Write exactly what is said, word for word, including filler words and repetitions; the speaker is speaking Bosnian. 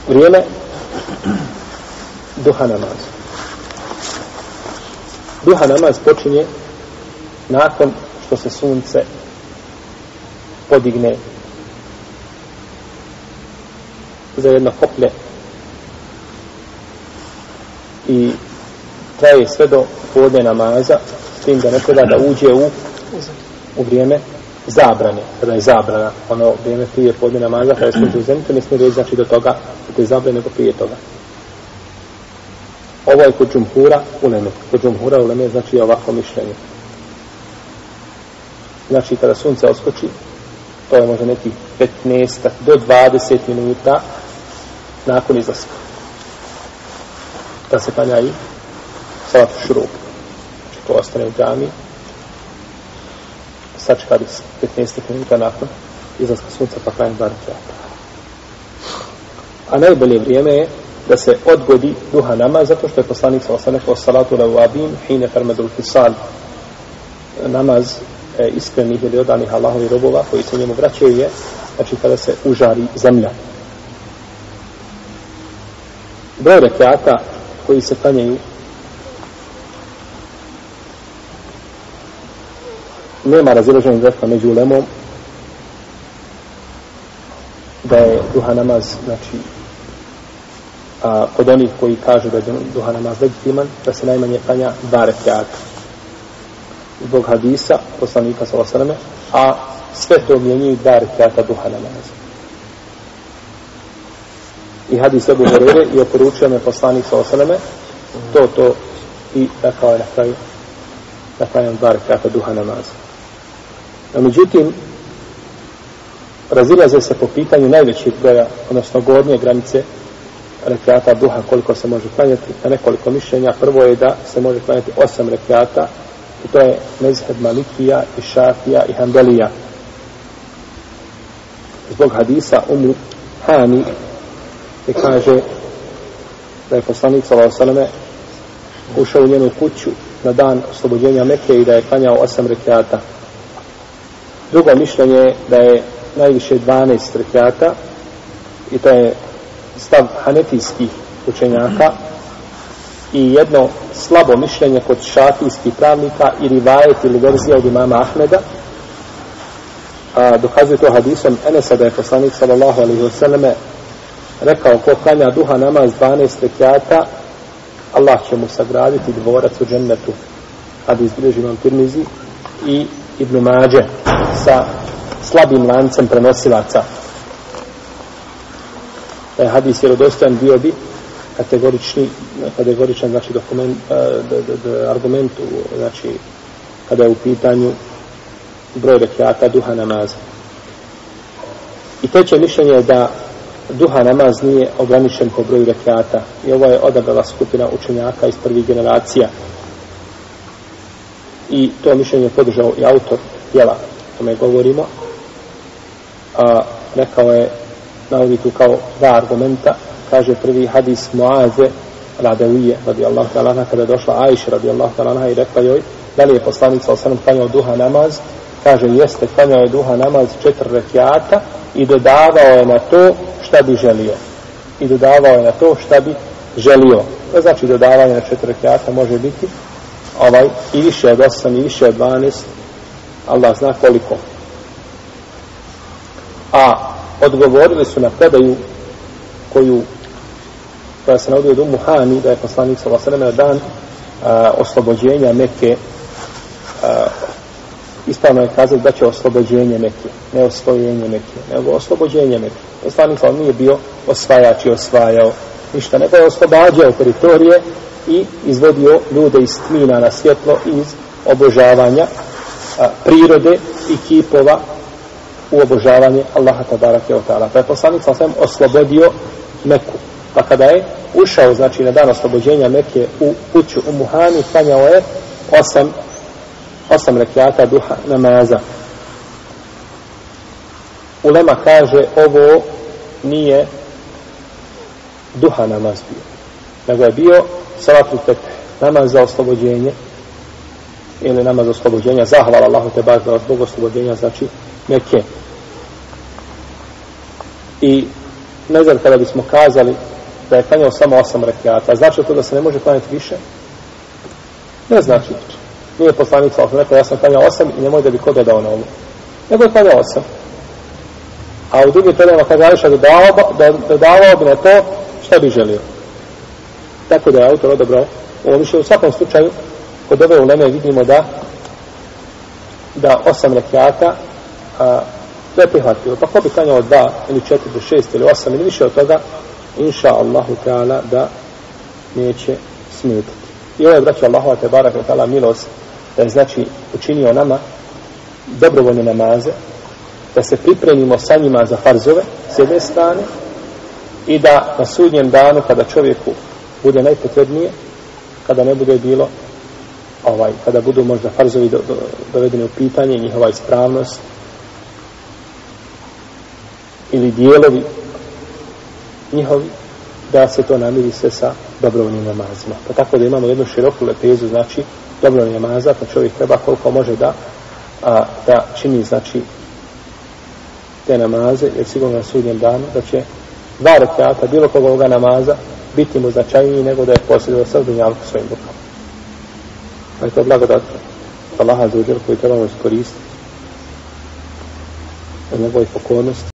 Vrijeme duha namaza. Duha namaz počinje nakon što se sunce podigne za jedno koplje i traje sve do podne namaza, s tim da ne treba da uđe u, u vrijeme zabrane, kada je zabrana, ono vrijeme prije podne namaza, kada je sunce u zenitu, ne smije reći znači do toga, da te zabrane nego prije toga. Ovo je kod džumhura uleme. Kod džumhura uleme znači ovako mišljenje. Znači kada sunce oskoči, to je možda nekih petnaest do dvadeset minuta nakon izlaska. Da se klanja i salat šuruk. Znači to ostane u džami. Sačka bi petnaest minuta nakon izlaska sunca pa klanja dva rekata. A najbolje vrijeme je da se odgodi duha namaz, zato što je poslanik sallallahu alejhi ve sellem salatu al-awabin hina tarmadul fisal, namaz e, iskrenih ili odanih Allahovih robova koji se njemu vraćaju je, znači kada se užari zemlja. Broj rekata koji se klanjaju nema razilaženja izraska među ulemom da je duha namaz, znači a kod onih koji kažu da je duha namaz legitiman, da se najmanje klanja dva rekata zbog hadisa poslanika sallallahu alejhi ve selleme, a sve to mijenjaju dva rekata duha namaza. I hadis Ebu Hurajre i oporučio me poslanik sallallahu alejhi ve selleme to to i rekao je na kraju da klanjam dva rekata duha namaza. No, međutim, razilaze se po pitanju najvećih broja, odnosno gornje granice rekata duha, koliko se može klanjati, na nekoliko mišljenja. Prvo je da se može klanjati osam rekata, i to je mezheb Malikija i Šafija i Hanbelija. Zbog hadisa Umu Hani, gdje kaže da je poslanik sallallahu alejhi ve selleme ušao u njenu kuću na dan oslobođenja Mekke i da je klanjao osam rekata. Drugo mišljenje je da je najviše dvanaest rekata, i to je stav hanefijskih učenjaka, i jedno slabo mišljenje kod šafijskih pravnika i rivajet ili verzija od imama Ahmeda. A, dokazuje to hadisom Enesa da je poslanik sallallahu alejhi ve selleme rekao ko klanja duha namaz dvanaest rekata, Allah će mu sagraditi dvorac u džennetu. Hadis bilježi imam Tirmizi i Ibn Mađe sa slabim lancem prenosilaca. Taj hadis vjerodostojan bio bi kategorični, kategoričan znači dokument, d, d, d, argument, znači kada je u pitanju broj rekata duha namaza. I treće mišljenje je da duha namaz nije ograničen po broju rekata, i ovo je odabrala skupina učenjaka iz prvih generacija. I to mišljenje je podržao i autor djela, o tome govorimo. A, rekao je, navodi tu kao dva argumenta. Kaže prvi hadis Muaze Radavije radijallahu ta'ala anha, kada je došla Ajša radijallahu ta'ala anha i rekla joj da li je poslanik sallallahu alejhi ve sellem klanjao duha namaz. Kaže jeste, klanjao je duha namaz četiri rekata i dodavao je na to šta bi želio. I dodavao je na to šta bi želio. To znači dodavanje na četiri rekata može biti ovaj i više od osam i više od dvanaest, Allah zna koliko. A odgovorili su na predaju koju koja se navodi od Umu Hani, da je poslanik sallallahu alejhi ve sellem dan a, oslobođenja Mekke, a, ispravno je kazati da će oslobođenje Mekke, ne osvojenje Mekke, nego oslobođenje Mekke. Poslanik sallallahu nije bio osvajač i osvajao ništa, nego je oslobađao teritorije i izvodio ljude iz tmina na svjetlo, iz obožavanja a, prirode i kipova u obožavanje Allaha tabaraka wa ta'ala. Pa je poslanik sallallahu alejhi ve sellem oslobodio Meku. Pa kada je ušao, znači na dan oslobođenja Mekke u kuću u Muhani, klanjao je osam, osam rekata duha namaza. Ulema kaže ovo nije duha namaz bio, nego je bio salatul fetih, namaz za oslobođenje, ili namaz za oslobođenja, zahvala Allahu te bar zbog oslobođenja, znači Mekke. I nezar kada bismo kazali da je klanjao samo osam rekiata, znači to da se ne može klanjati više? Ne znači. Nije poslanik sallallahu alejhi ve sellem rekao ja sam klanjao osam i nemoj da bi ko dodao na ovo. Nego je klanjao osam. A u drugim predajama kaže Ajša dodavao, dodavao bi na to šta bi želio. Tako da je autor odabrao ovo više. U svakom slučaju kod ove uleme vidimo da da osam rekiata a, to je prihvatljivo. Pa ko bi klanjao dva ili četiri do šest ili osam ili više od toga, inša Allahu ta'ala da neće smetati. I ovo je, braćo Allahova te baraka ta'ala milost da je znači učinio nama dobrovoljne namaze, da se pripremimo sa njima za farzove s jedne strane i da na sudnjem danu kada čovjeku bude najpotrebnije, kada ne bude bilo ovaj, kada budu možda farzovi do, do, dovedeni u pitanje, njihova ispravnost ili dijelovi njihovi, da se to namiri sve sa dobrovoljnim namazima. Pa tako da imamo jednu široku lepezu, znači dobrovoljnih namaza, pa čovjek treba koliko može da, a, da čini, znači, te namaze, jer sigurno na sudnjem danu da će dva rekata bilo koga ovoga namaza biti mu značajniji nego da je posjedilo sa dunjalku svojim rukama. Pa je to blagodat Allaha za uđer koji trebamo iskoristiti od njegovih pokornosti.